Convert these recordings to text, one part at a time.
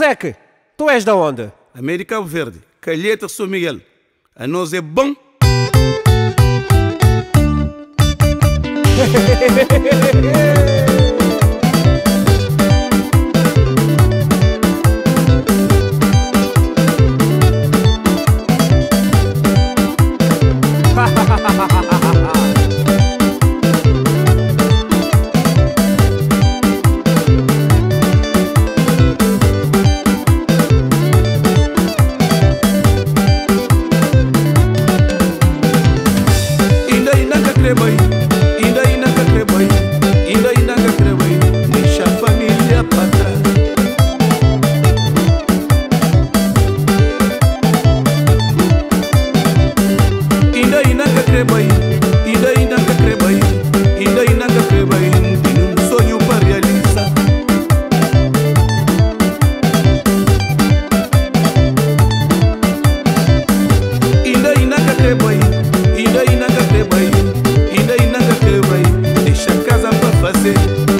Zecky, tu és da onde? América Verde, Calheta, São Miguel. A nós é bom. Deixa a família pra trás. Ainda que crebai, ainda que crebai, ainda que crebai, tem um sonho para realizar. Ainda que crebai, ainda que crebai, ainda que crebai, deixa a casa para fazer.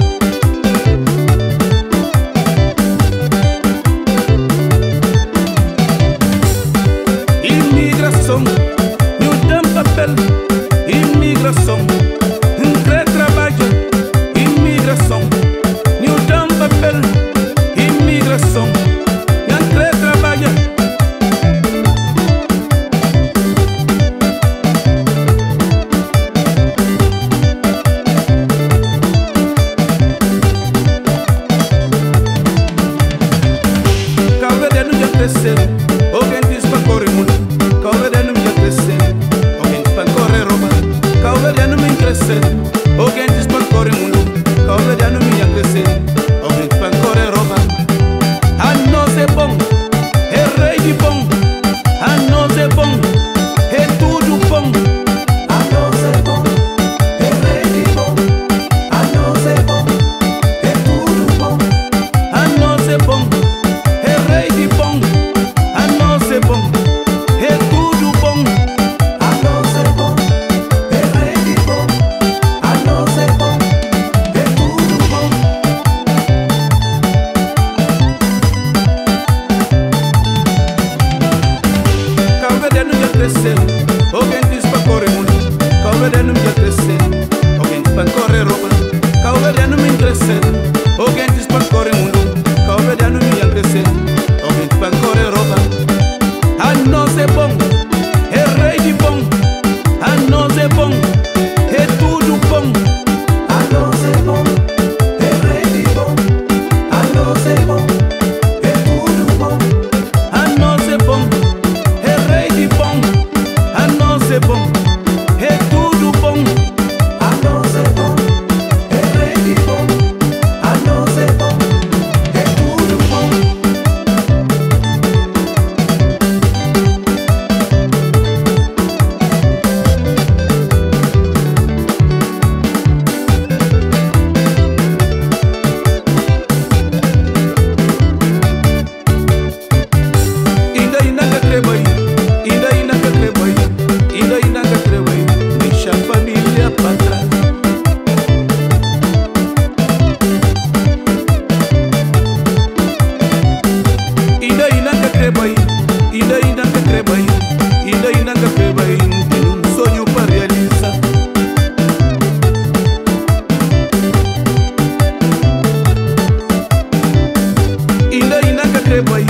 Imigração, Nhu papel, imigração, entre trabalho, imigração, Nhu papel, imigração, entre trabalho. Calvede não já crescer, alguém diz para correr muito. Calvede não já crescer, alguém diz para correr roubar. Calvede não me crescer, alguém diz para correr muito. Calvede não me crescer, alguém diz para correr roubar. A nós é bom, é rei de bom. A nós é bom, é tudo bom. A nós é bom, é rei de bom. A nós é bom, é tudo bom. A nós é bom, é rei de bom. A nós é bom, é tudo bom. A nós é bom, é rei de bom. A nós é bom, é tudo bom. Calvede não já crescer, alguém diz para correr muito. Calvede não já crescer, alguém diz para correr roubar. Calvede não me crescer, alguém diz para correr muito. Calvede não me crescer, alguém diz para correr roubar. A nós é bom, é rei de bom. A nós é bom, é tudo bom. A nós é bom, é rei de bom. A nós é bom, é tudo bom. A nós é bom, é rei de bom. A nós é bom, é tudo bom. A nós é bom, é rei de bom. A nós é bom, é tudo bom. Ainda que crebai, ainda que crebai, ainda que crebai, deixa a família pra trás. Ainda que crebai, ainda que crebai, ainda que crebai, tem um sonho para realizar. Ainda que crebai,